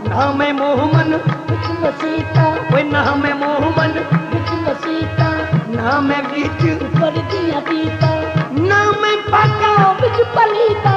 ना मैं मोहमन विच मसीता वे ना मैं मोहमन विच मसीता ना मैं बीच ऊपर दिया पीता ना मैं पाका विच पलीता